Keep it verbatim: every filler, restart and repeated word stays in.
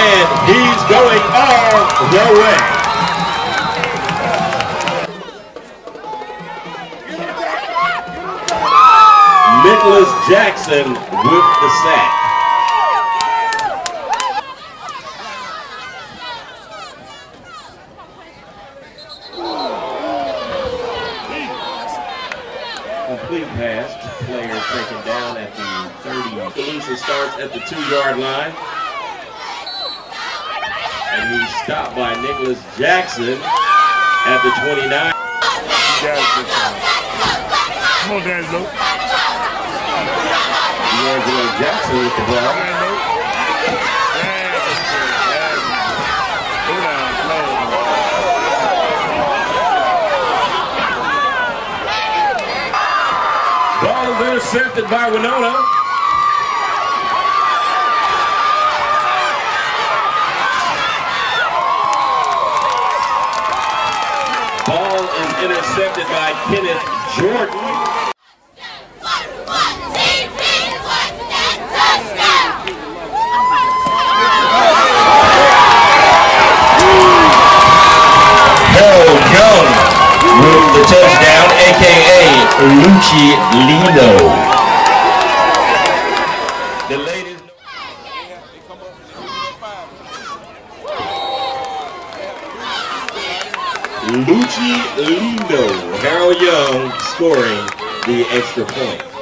And he's going all the way. Nicholas Jackson with the sack. Complete pass, player taken down at the thirty. Calusa starts at the two-yard line. And he's stopped by Nicholas Jackson at the twenty-nine. Come on, D'Angelo. D'Angelo Jackson with the ball. Ball is intercepted by Wenonah. Ball is intercepted by Kenneth Jordan. With the touchdown, a k a. Lucci Lino. The ladies. Lucci Lino. Harold Young scoring the extra point.